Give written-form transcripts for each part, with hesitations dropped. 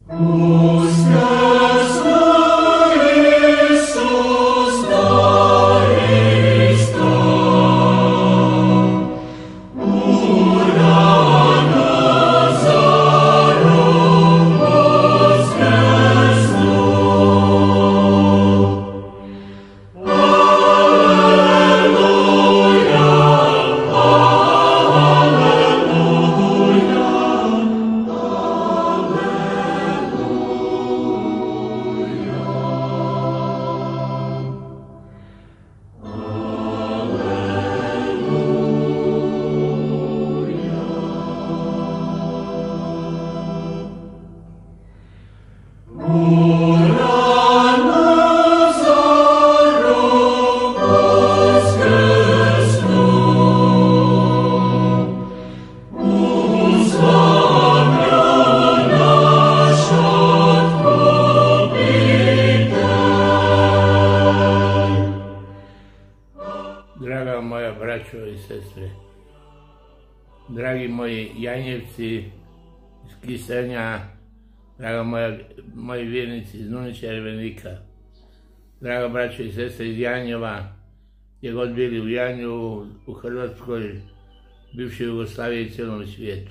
Draga moja braćo i sestre, dragi moji Janjevci iz Kisenja, draga moji vjernici iz Nunića i Ervenika, draga braćo i sestre iz Janjeva, gdje god bili u Janju, u Hrvatskoj, bivšoj Jugoslaviji i cijelom svijetu.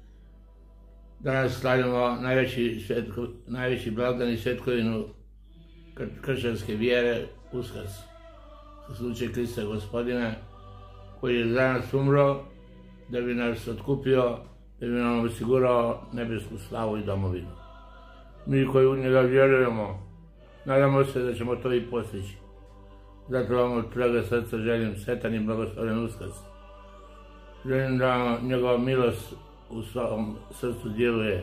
Danas slavimo najveći blagdan i svetkovinu kršćanske vjere, Uskrs, u slučaju Krista Gospodina, koji je za nas umro, da bi nas otkupio, da bi nam osigurao nebesku slavu i domovinu. Mi koji u njega vjerujemo, nadamo se da ćemo to i postići. Zato vam od svega srca želim sretan i blagoslovljen Uskrs. Želim da njegova milost u svom srcu djeluje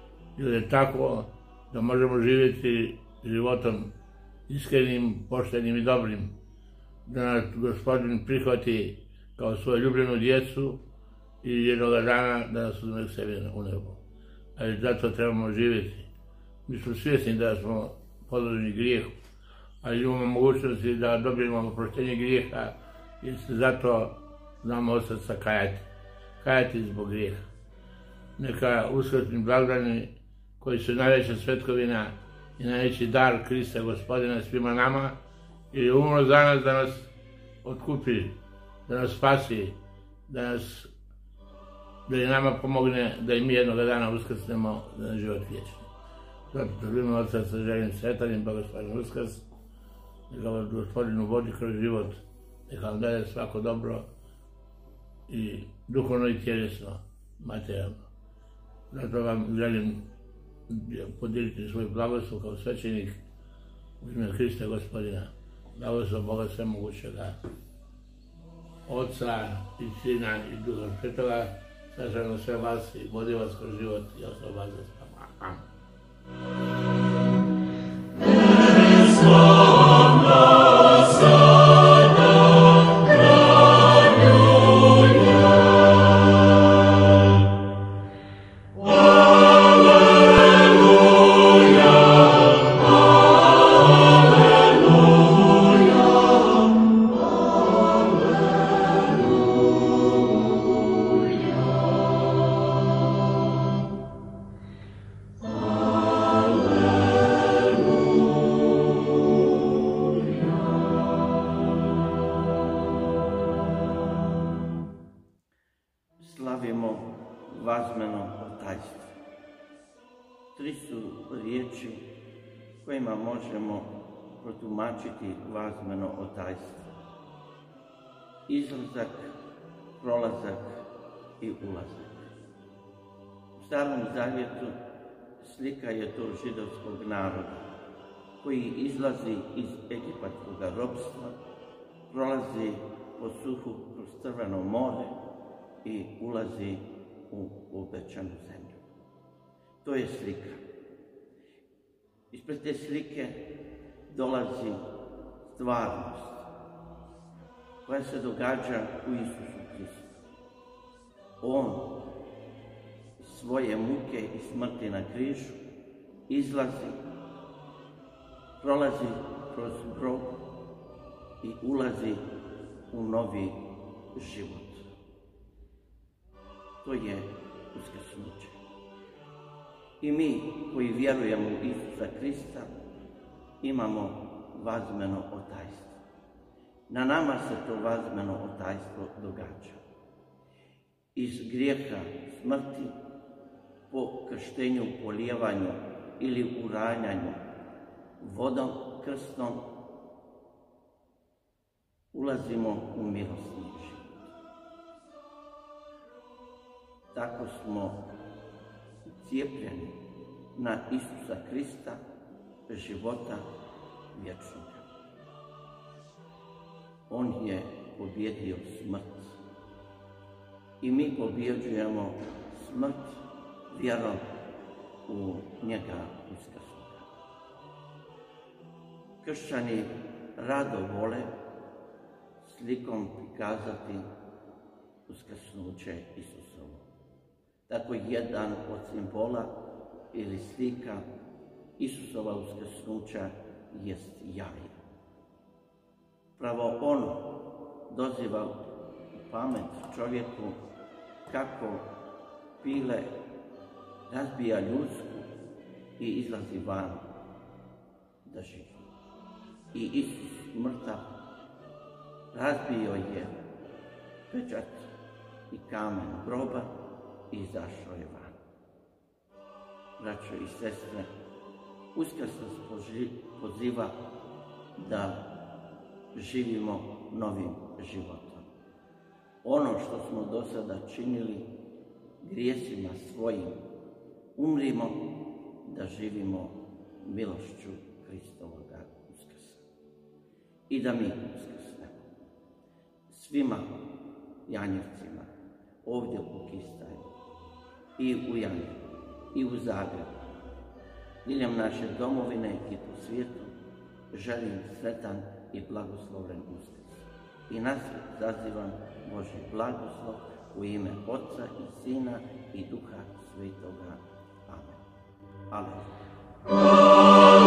tako da možemo živjeti životom iskrenim, poštenim i dobrim, da nas Gospodin prihvati kao svoju ljubljenu djecu i jednoga dana da nas uzme k sebi u nebo. Ali zato trebamo živjeti. Mi smo svjesni da smo podloženi grijehu, ali imamo mogućnosti da dobijemo oproštenje grijeha jer se zato znamo od srca kajati zbog grijeha. Neka uskrsni blagdani koji su najveća svetkovina i najveći dar Krista Gospodina svima nama, jer je umro za nas da nas otkupi, da nas spasi, da i nama pomogne da i mi jednoga dana uskrsnemo na život vječni. Zato želimo od srca želim sretan i blagoslovljen Uskrs, neka vas Gospodin vodi kroz život, neka vam daje svako dobro i duhovno i tjelesno, materijalno. Zato vam želim podijeliti svoj blagoslov kao svećenik u ime Krista Gospodina. Blagoslov Boga Svemogućega, Oca i Sina i Duha Svetoga, saša na sve vas i vodi vas kroz život i ostao vas za spama. Amen. Slavimo vazmeno otajstvo. Tri su riječi kojima možemo protumačiti vazmeno otajstvo. Izlazak, prolazak i ulazak. U Starom Zavjetu slika je to židovskog naroda koji izlazi iz egipatskog ropstva, prolazi po suhu kroz Crveno more i ulazi u obećanu zemlju. To je slika. Ispred te slike dolazi stvarnost koja se događa u Isusu Kristu. On svoje muke i smrti na križu izlazi, prolazi kroz grob i ulazi u novi život. To je uskrsnuće. I mi koji vjerujemo u Isusa Krista imamo vazmeno otajstvo. Na nama se to vazmeno otajstvo događa. Iz grijeha smrti po krštenju, polijevanju ili uranjanju vodom krstnom ulazimo u milosni život. Tako smo cijepljeni na Isusa Krista, života vječnog. On je pobjedio smrt. I mi pobjeđujemo smrt vjerom u njega uskrsloga. Kršćani rado vole slikom prikazati uskrsnuće Isusovo. Tako jedan od simbola ili slika Isusova uskrsnuća jest jaje. Pravo ono doziva u pamet čovjeku kako pile razbija ljudsku i izlazi van da živi. I Isus mrtav razbio je pečat i kamen groba i izašao je van. Braćo i sestre, Uskrs nas poziva da živimo novim životom. Ono što smo do sada činili grijesima svojim, umrimo da živimo milošću Hristovoga Uskrsa. I da mi uskrsnemo. Svima janjevcima ovdje u Kistaju i u Janjevu i u Zagrebu, diljem naše domovine i po svijetu, želim sretan i blagosloven Uskrs. I nasred zazivam Božji blagoslov u ime Otca i Sina i Duha Svetoga. Amen. Aleluja.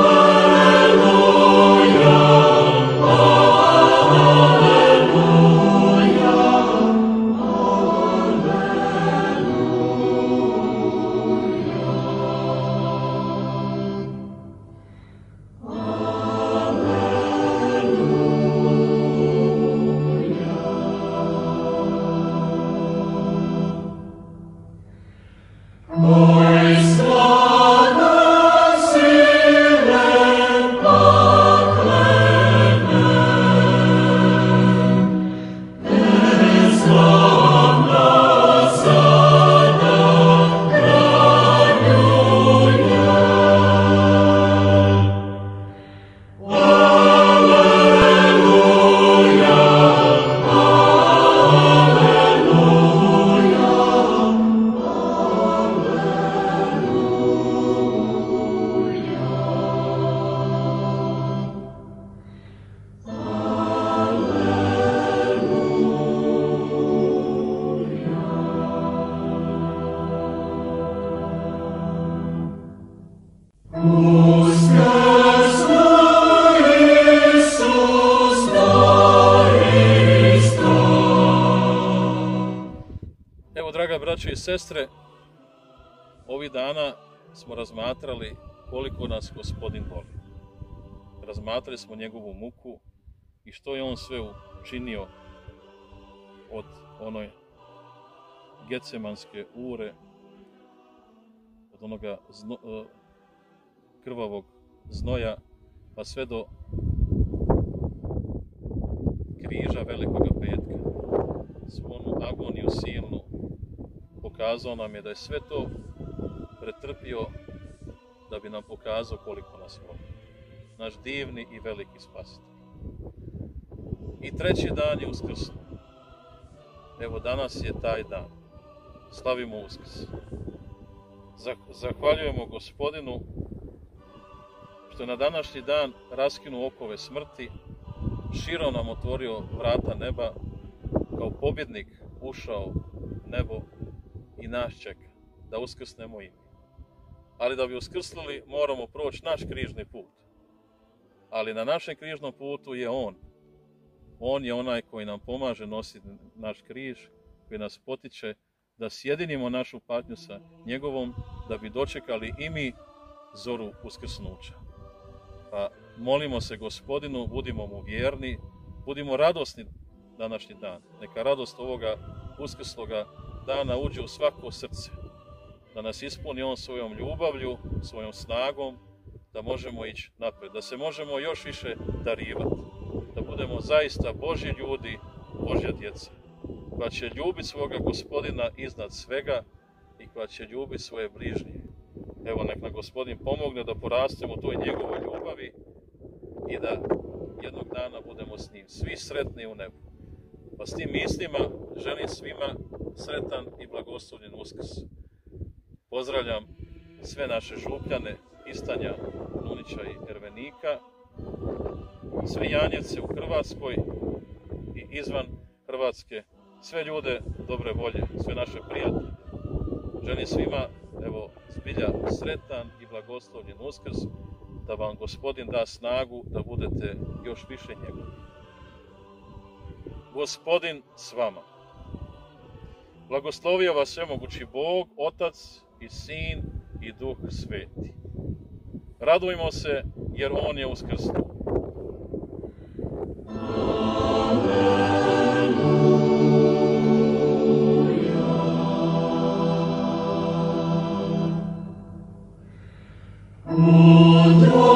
Evo, draga braćo i sestre, ovih dana smo razmatrali koliko nas Gospodin voli. Razmatrali smo njegovu muku i što je on sve učinio od onoj Getsemanske ure, od onoga krvavog znoja, pa sve do križa Velikoga petka. Svu onu agoniju silnu pokazao nam je da je sve to pretrpio da bi nam pokazao koliko nas voli. Naš divni i veliki spasitelj. I treći dan je uskrsno. Evo, danas je taj dan. Slavimo Uskrs. Zahvaljujemo Gospodinu što je na današnji dan raskinuo okove smrti, širo nam otvorio vrata neba, kao pobjednik ušao u nebo i nas čeka da uskrsnemo i mi. Ali da bi uskrsnuli moramo proći naš križni put. Ali na našem križnom putu je On. On je onaj koji nam pomaže nositi naš križ, koji nas potiče da sjedinimo našu patnju sa njegovom, da bi dočekali i mi zoru uskrsnuća. Pa molimo se Gospodinu, budimo mu vjerni, budimo radosni današnji dan. Neka radost ovoga uskrsloga dana uđe u svako srce, da nas ispuni on svojom ljubavlju, svojom snagom, da možemo ići napred, da se možemo još više darivati, da budemo zaista Božji ljudi, Božja djeca, koja će ljubiti svoga Gospodina iznad svega i koja će ljubiti svoje bližnje. Evo, nek nam Gospodin pomogne da porastemo u toj njegovoj ljubavi i da jednog dana budemo s njim svi sretni u nebu. Pa s tim mislima želim svima sretan i blagoslovljen Uskrs. Pozdravljam sve naše župljane iz Stanja, Nunića i Ervenika, sve Janjevce u Hrvatskoj i izvan Hrvatske, sve ljude dobre volje, sve naše prijatelje. Želim svima, evo, zbilja sretan i blagoslovljen Uskrs, da vam Gospodin da snagu da budete još više njegovi. Gospodin s vama. Blagoslovio vas svemogući Bog, Otac i Sin i Duh Sveti. Radujmo se jer On je uskrsnuo. Amen.